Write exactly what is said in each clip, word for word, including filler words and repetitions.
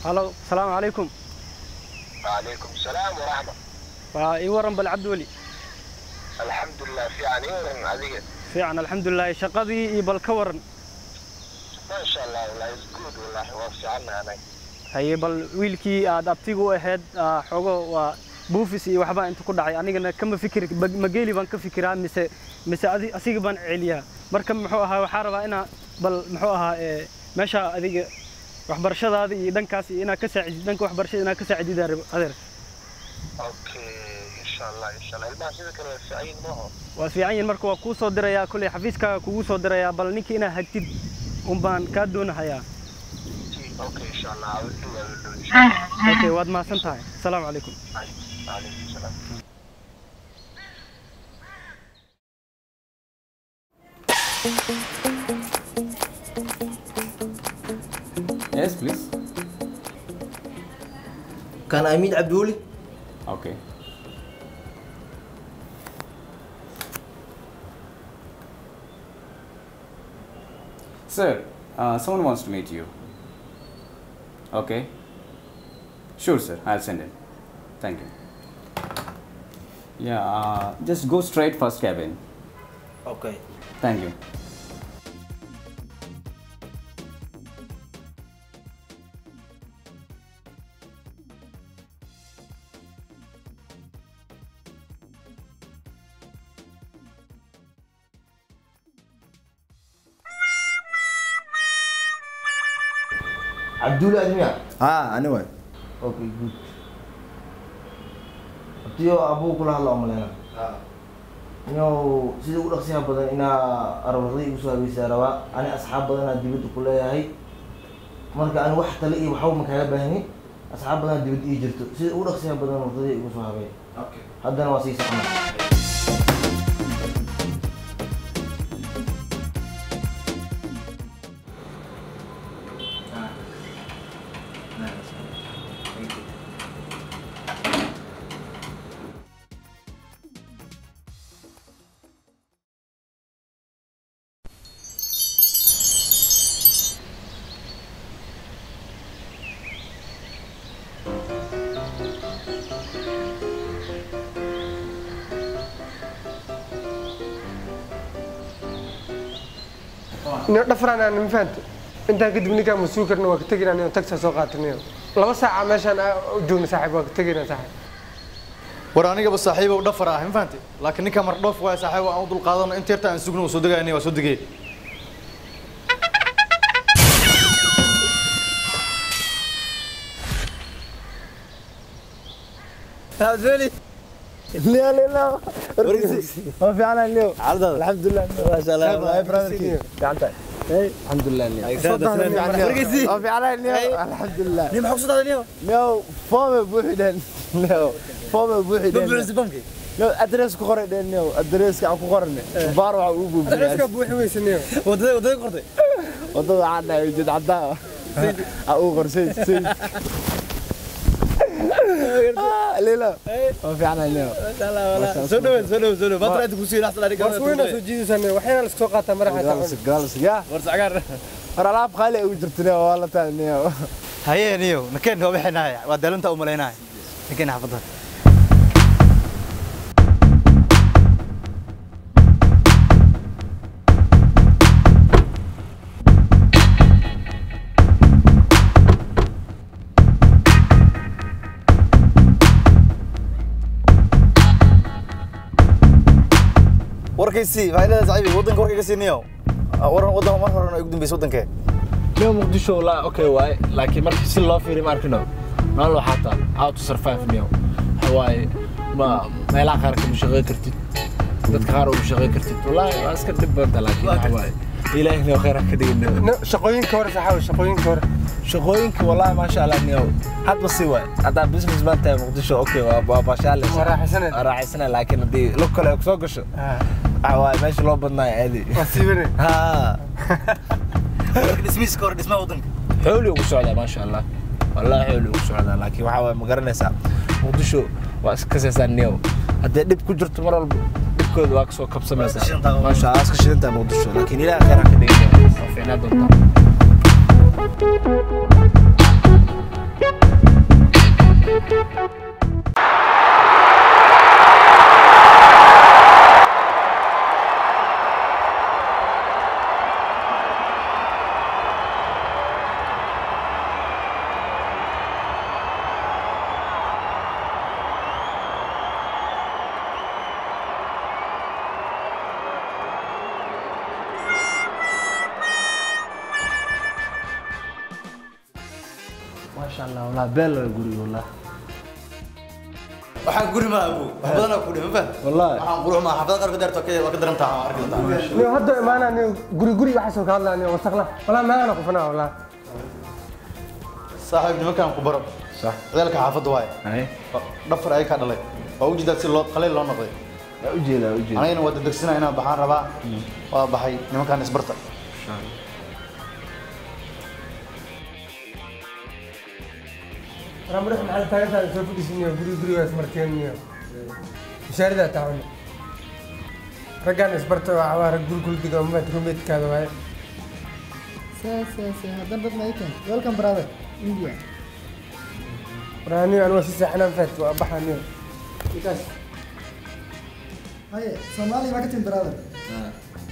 هلا السلام عليكم. وعليكم السلام ورحمة. وإيورن بالعبد ولي. الحمد لله في عن إيورن عزيز. في عن الحمد لله شقدي بالكورن. ما شاء الله والله جود والله وفي عنا أنا. هي بال ويلكي أدابتيجو أحد حوجو وبوفيسي وحبا أنت كل عي أنا كم فكر مجالي بان كفكرة مس مس أدي أسيق بان عليا مركم محوها وحاربة أنا بل محوها ماشى أدي وحبرشة هذه دنكاسي أنا كسعد دنك وحبرشة أنا كسعد يدرب أدر. أوكي إن شاء الله إن شاء الله الماشي ذكر في عين مه. وفي عين مركو كوسو دريا كل حفيزك كوسو دريا بل نيكي أنا هكتب أمبان كادون هيا. أوكي إن شاء الله أود أود إن شاء الله. أوكي واد ما سنتهاي. السلام عليكم. عليكم السلام. Yes, please. Can I meet Abdul? Okay. Sir, uh, someone wants to meet you. Okay. Sure, sir. I'll send him. Thank you. Yeah, uh, just go straight first cabin. Okay. Thank you. Abdul Admiya? ها أنا وين؟ Okay, good. Abdiyo abu kula hadla umalena. ها. Inuu sida u dhaqsiyaha badan inaa arwaqdi igu soo habeysay rabaa ani asxaab badan aan dibadda ku leeyahay marka aan wax tale iyo waxba ma kaaga baahni asxaab badan dibadda ii jirto sida u dhaqsiyaha badan waqdi igu soo habeey. Okay. Haddana waa sii saxnaa. dhafraan aan ma fahanto intaan kadib ninkaan masuul karna waa ka teginaa inuu tagsa soo qaatanayo laba saaca meeshaan u joogna saaxiib waa ka teginaa saaxiib war anigaba saaxiib oo dhafar ah ma fahantay laakiin ninka mar dhoof waa saaxiib aan u dul qaadano inta yarta aan sugno soo dagaynay waa soo dagay Abdul لا لا لا ما في عنا اليوم الحمد لله ما شاء الله ما يبرد قعدت الحمد لله اليوم ما في عنا اليوم الحمد لله ليه محوصة هذا اليوم لو فاهم بوحدين لو فاهم بوحدين ببرز بنكي لو أدرس كقرن لو أدرس كعب قرن بارو عقوب أدرس كبوحي ويسنيو وده وده قرطي وده عنا يوجد عدا أو قرصي ليلى ما في عنا اليوم ما شاء الله والله سلو سلو سلو فترة تقولي لحظة لا رجال وين سوجي سنة وحين السوق مرة جالس جالس يا ورس عقار رلاب خالي وجرتنا والله تاني هيا نيو نكين هو بحنايا ودلنت أو مليناي نكين حفظها warkaysi faa'iidada saaxiib wadanka warkayga siinayo waran wadan ma horan ay gudbin bayso wadanka leo muqdisho la okay waay laakiin markii si loo fiiriyo markino nolol waxata how to survive niyo hawaay ma meelaha qaar ka shaqeey kartid dadka qaar oo shaqeey kartid wallahi waa iska dib badan laakiin hawaay ilaahay inuu khayr ka dhigno shaqooyinka hore saxaab shaqooyinka hore shaqooyinka wallahi ma sha Allah niyo hadba si waay hada business man tahay muqdisho okay waa ma sha Allah raaxaysan raaxaysan laakiin hadii lo kale soo gasho عواي ماشي لو بدنا عادي وسيبني ها ولكن اسمي سكور اسمه ودنك حولي وسعودة ما شاء الله والله حولي وسعودة لكن وحاول مقارنة مقدشو واسكسس النيو هذا دب كجرت مرة دب كل واكس وكبسة مثلا ما شاء الله اسكسس انت مقدشو لكن إلى آخر كده في نادو ما شاء الله والله بيل يقولي والله waxaan guri ma abu badana ku dhima fahad والله waxaan quluc ma xafada qarka daarto kee waa ka darantaa arki doontaa niyo hadda imaanaa niyo guri guri waxa soo ka hadlaa niyo wasaqla wala ma ana qofna wala saaxiib nimankan ku baro صح ciyalka xaafada waay اي dhafar ay ka dhalay waa ujeedaa si loo qalay loo noqday ujeeda ujeeda anayna wada degsanaa inaan baxaan rabaa waa baxay nimankan isbarta رامر محل ثالث هذا سوف يسميه بري بري واسمرتين نيو مشاريع تعاون رجعنا اسبرت وعوار كل كل دقيقة ما تروميت كذا واي سا سا سا هذا بد ما يكن ويلكم براذر انديا راني انا وسيس احنا فات وابحنا نيو يكاس هاي سومالي ما كنت براذر اه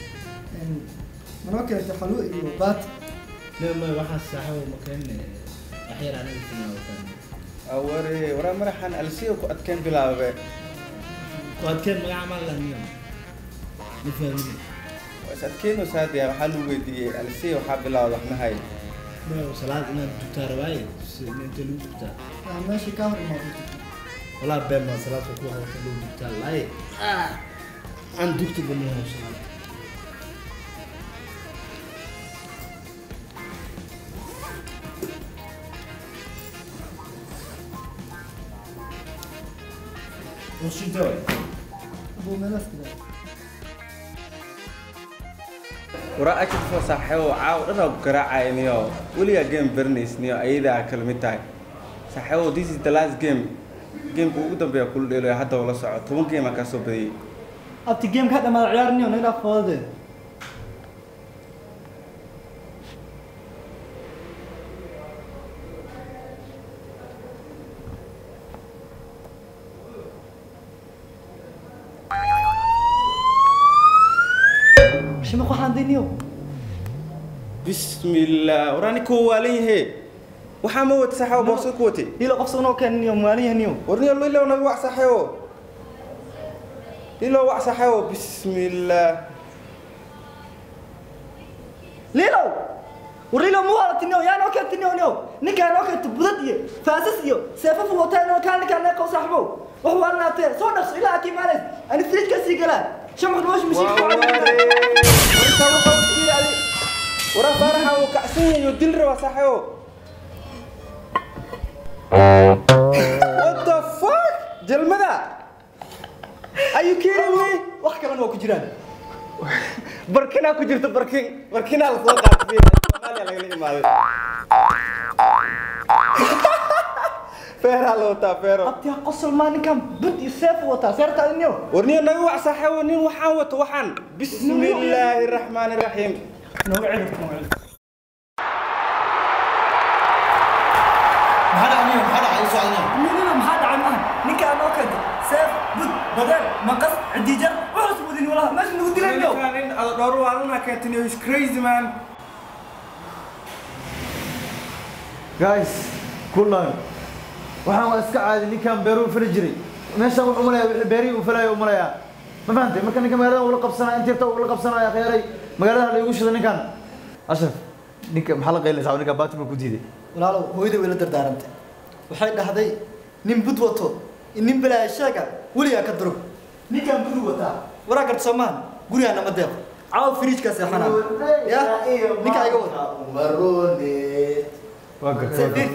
من وكل تحلو بات لما واحد ساحه مكان احيانا انا في وطن أوري ورا مرحان ألسيو كو أتكن بلا بي وقد كان ما عمل لنا نفهمني بس أتكن وساد يا حلو ودي ألسيو حاب بلا رحمة هاي ما وصلات انا دكتور واي انت لو دكتور ماشي كامل ما والله بين ما صلاه وكو هو لو دكتور لاي اه عن دكتور بني وصلات وش تسوي؟ ابو مناس كده ورا أكيد فصحة وعاو أنا بقرأ عينيو ولي جيم برنيس نيو أيدا كلمتاي صحة this is the last game game بوجودهم بيقول لي حتى ولا ساعة ثم game أكاسو بدي ابتي جيم كذا ما عيارني ونلعب فاضي شو ما خوان دينيو بسم الله وراني كوالين هي وحاموت صحة وبوصل كوتي يلا قفصنا كان نيو ماليه نيو ورني الله إلا ونبوع صحة إلا وع صحة بسم الله ليلو وريلو مو على تنيو يا نو كان تنيو نيو نكا نو كان تبدي فاسسيو سيفف وتاي نو كان كان نقو صاحبه وهو انا تي سو نفس الى اكي مالس انا فريج كسي قال شمخ نوش مشي ورا فرحة وكأسين يدل روا صحة What the fuck جلمدا Are you kidding me wax kale oo ku jiraan بركنا كجرت بركين بركنا على صوت عفيف Soomaaliya laga imaaday فير على وتا فير abti qosol ma ninkan bud isaf wata sarta inyo ورني نغ wax saxay nin waxaan wato waxaan bismillaahir rahmaanir rahiim noo cilif noo cilif maxaa dhacay maxaa dhacay soo aynaa ninna maxaa dhacay ma ninka noo kada saf bud badal maqas cidijar wuxuu isbudin walaha meesha nagu dilayo nin dhowr waalna ka tani is crazy man guys kullan waxaan waa iska caadi ninkan beeru fili jiray meeshan wuxuu malaya wixii beeri uu falay uu malaya ma fahamtay marka ninka magaalada uu la qabsanaa intii taa uu la qabsanaa khayray magaalada la igu shido ninkan ashraf ninka maxaa la qeylay ninka Batman ku diiday walaalo hooyada way la dardaarantay waxay dhahday nin bud wato nin balaa shaaga waliya ka duro ninkan bud wata waraaqad Soomaan guriga nama deeqo caaw fridge-ka seexana ya ninka iga wata marone واقف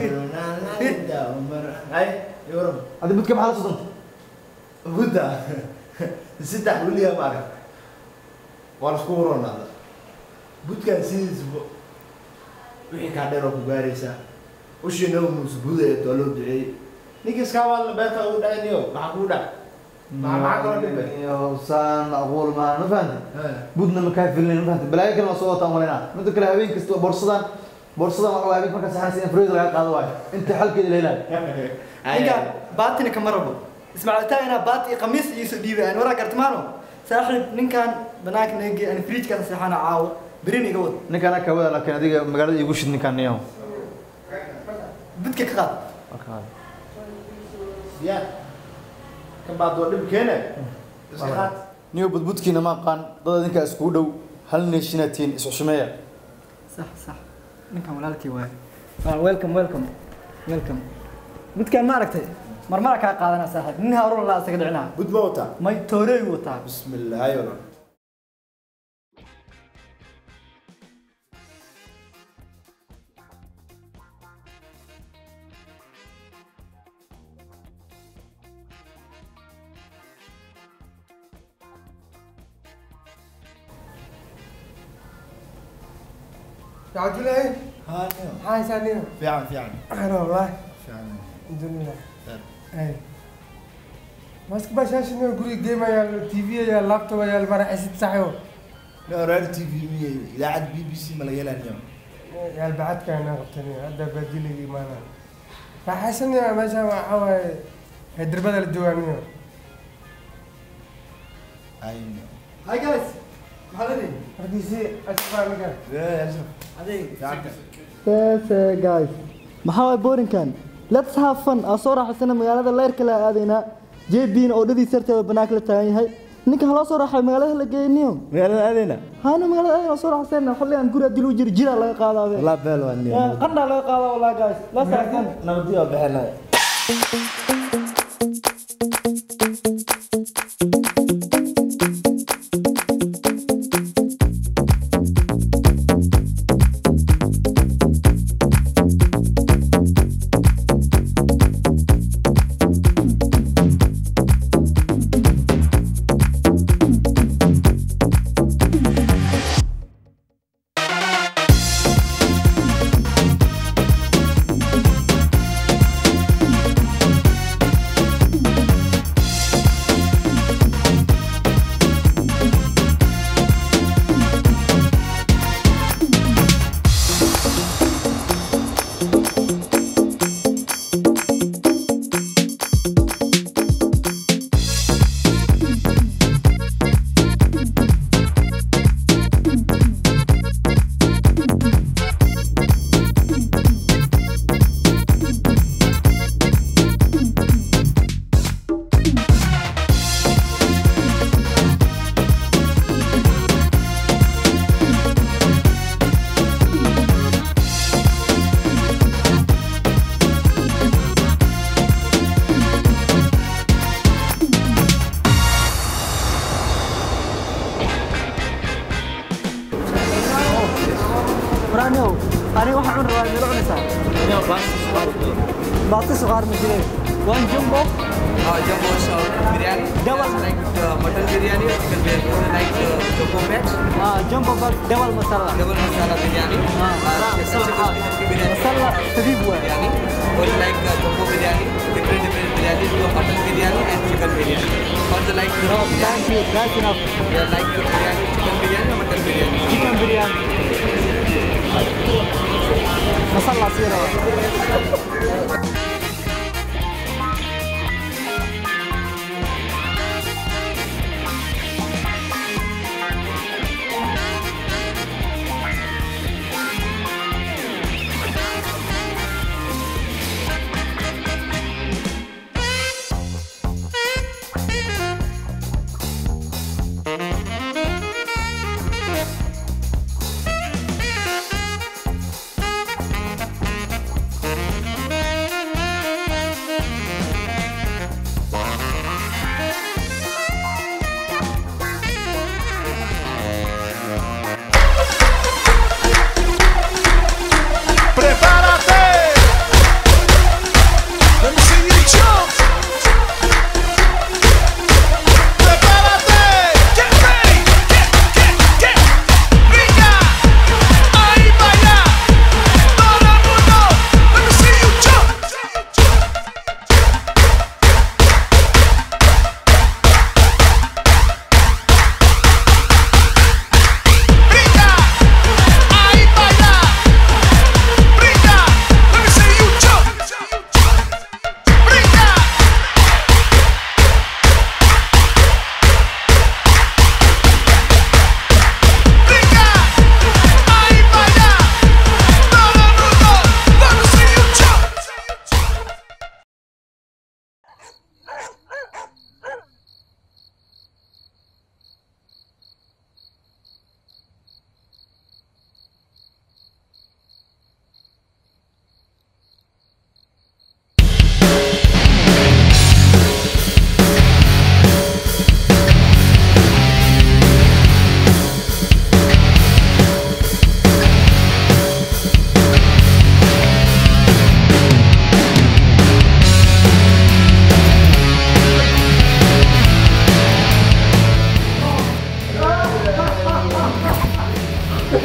هاي يورم هذا بدك محل صدمت بدا سدح وليا ما اعرف ولا سكورون هذا بدك سيز وحي كاديرو كغاريسا وشي نو مسبوده تولو دعي نيجي سكاوال بيتا وداينيو ما كودا ما ما كودا يا حسان اقول ما نفهم بدنا مكافلين نفهم بلاي كلمه صوت امرنا انت كل هابين كستو بورصدان بورصدان waxa waabid marka saxan siin freezer laga qaado waay inta xalkeeda leeyahay ninkan baatina kama rabo ismaaciil taa inaa baati qamiis iyo soo dhiibay aan waraa gartamaano saaxiib ninkan banaanka naga aan fridge ka saxana caawo birin iga wad ninkan ka wada laakiin adiga magaalada igu shid ninkan niyo bidka ka qaad qaad ya kan baad oo dhib keena iska qaad niyo budbudkiina ma qaan dad idinka isku dhow hal neeshinatiin isu xumeeya صح صح ninkan walaalkii waay welcome welcome welcome midkaan ma aragtay marmara ka qaadana saaxiib nin hawro la asaga dhicina bud ma wata may toorey wata bismillah ayona عبد الله ها هاي ثانية فعلا فعلا أنا والله فعلا الحمد لله أي ماسك باشاش إنه يقولي جيم يا تي في يا لابتوب يا البارح أسد صحيح لا راد تي في مية إلى عاد بي بي سي مليان اليوم يا البعد كان أغتني هذا بديل لي ما أنا فحسني مثلا حوا هدر بدل الديوانية أيوة هاي جايز محلدين رقيسي أشوف أنا كان يا شوف هذه تعال yes guys maxaa way boring kan let's have fun asoo raaxaysan magaalada leerka la aadayna jeebin oo dhadii sarteeda banaanka la taagan yahay ninka hala soo raaxay magaalada la geeyniyo magaalada aadayna haana magaalada aadayna soo raaxaysan xalli aan guri dil u jir jira laga qaadaabe la beel waa niyo qandha laga qaadaa wallahi guys let's have fun nabadiyo bixinay برانيو أنا واحد عمره واحد ملعون نساء اليوم باص صغار بعطي صغار مثلين وين جنبه اه جنبه برياني دبل لايك مutton برياني chicken برياني لايك جنبه بيتش اه جنبه بس دبل مسلا دبل مسالة برياني مسلا تجيب وين برياني or like jumbo biryani different different biryani to mutton biryani and chicken biryani or the like oh thank you that's enough yeah like biryani chicken biryani or mutton biryani chicken biryani مسلا سيرة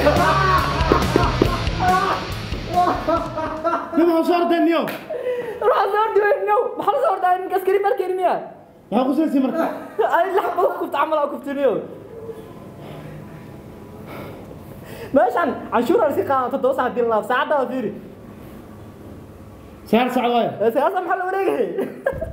ما صار اليوم روح صار اليوم ما حد صار ده كسكري مركي ميا ما قصر سي مركي انا اللي حبه كنت عمل او كنت اليوم ماشي عن عشورة رسيقة تدوس على الدين الله ساعة وفيري سعر سعوايا سياسة محل وريقي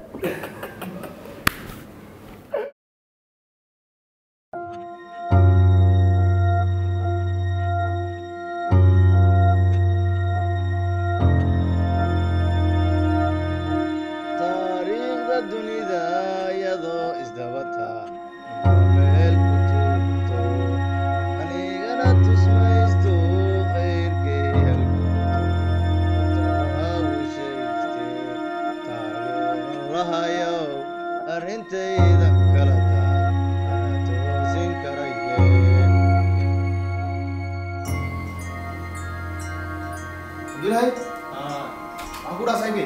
هاي اه اقول اسايبي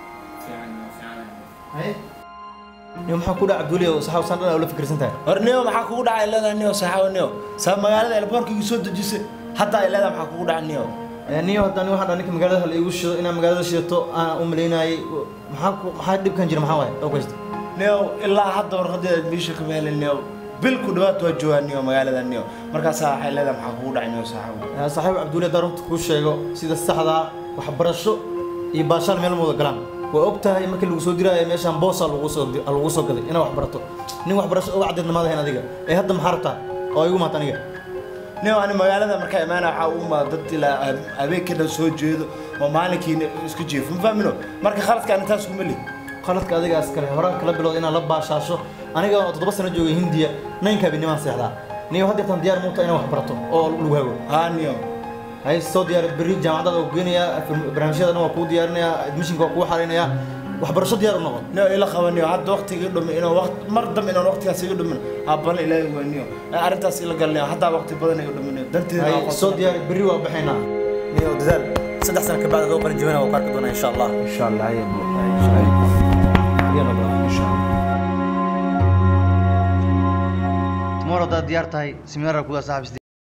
هاي يوم حكوا عبد الله وصحاب صندل ولا فكر سنتين ورنيو ما حكوا دعاي لا نيو صحاب نيو سب مغالده البورك يسو دجيسه حتى إلا ما حكوا دعاي نيو نيو هداني waxaan dhanik magaalada la igu shido inaan magaalada shidato aan u maleynay maxaa maxaa dib kan jira maxaa waay oo kasta nيو ilaa hadda warqadeed biisha ka meelin nيو bil ku dhawaad waa joogan nيو magaalada nيو markaas waxay leedahay maxaa kugu dhacay nيو saxaab yaa saxiib Abdulle darunta ku sheego sida saxda wax barasho iyo baashal meel mooda galaan waa ogtahay markii lagu soo diraayo meeshan boos lagu soo lagu soo gaday ina wax barato nin wax barasho oo cadad namaad ahayn adiga ee hadda maxaa rabtaa oo igu maatan aniga nيو أنا مقالة مركا إمانة حاوما ضد إلى أبيك كده سوى جيدو ومالك يسكت جيف مفهمينه مركا خلاص كان تاسو ملي خلاص كده جالس كله هراك كلا بلو إنا لبا شاشة أنا جا تطبس أنا جوي هندية نين كابيني ما سيحدا نيو هذا تام ديار موتا إنا وحبرته أو لوهو ها نيو هاي الصوت ديار بريد جامعة وجينيا في برنامج هذا نوكو ديارنا أدمشين كوكو حاليا وحبرشة ديار النقط نيو إلا خوانيو هاد وقت يقولون إنه وقت مرض من وقت يسيقولون من أبان إلى وينيو أردت أسئلة قال لي حتى وقت بدنا يقولون منه دنتي هاي الصوت ديار بريوا بحنا نيو دزال صدق سنة كبعد ذوق الجوانة وقارك دونا إن شاء الله إن شاء الله يا ابو إن شاء الله يلا بقى إن شاء الله tomorrow da diyaar tahay seminar ku saaxiibis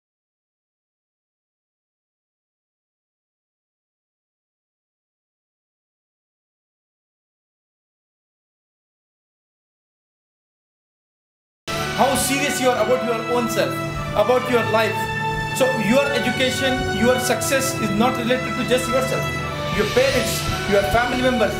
How serious you are about your own self, about your life. So your education, your success is not related to just yourself. Your parents, your family members.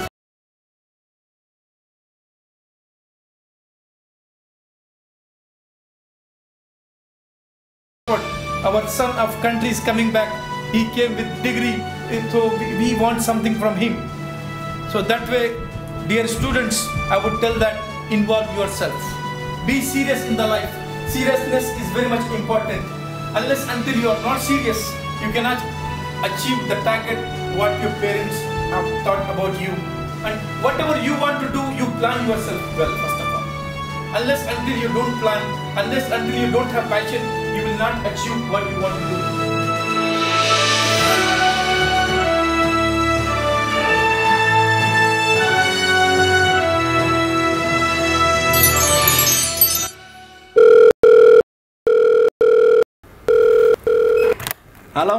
Our son of country is coming back. He came with degree, so we want something from him. So that way, dear students, I would tell that involve yourself. Be serious in the life. Seriousness is very much important. Unless until you are not serious, you cannot achieve the target what your parents have thought about you. And whatever you want to do, you plan yourself well, first of all. Unless until you don't plan, unless until you don't have passion, you will not achieve what you want to do. Hello?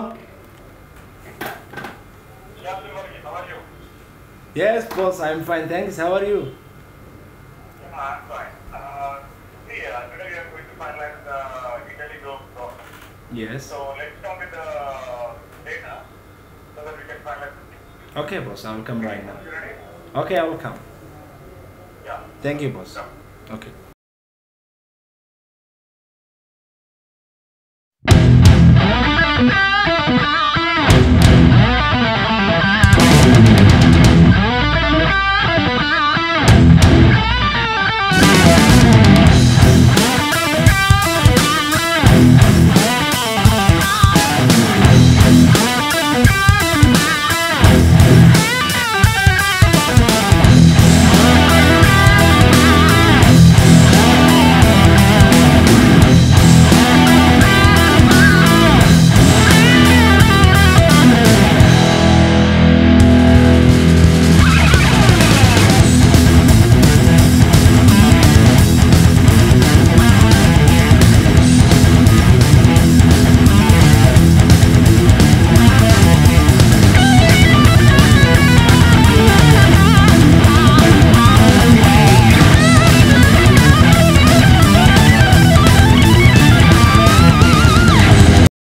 Yes, boss, I'm fine, thanks. How are you? Yeah, I'm fine. Uh, see, uh, today we are going to finalize the Italy group process. Yes. So let's come with the data so that we can finalize it. Okay, boss, I will come right now. You ready? Okay, I will come. Yeah. Thank you, boss. Yeah. Okay.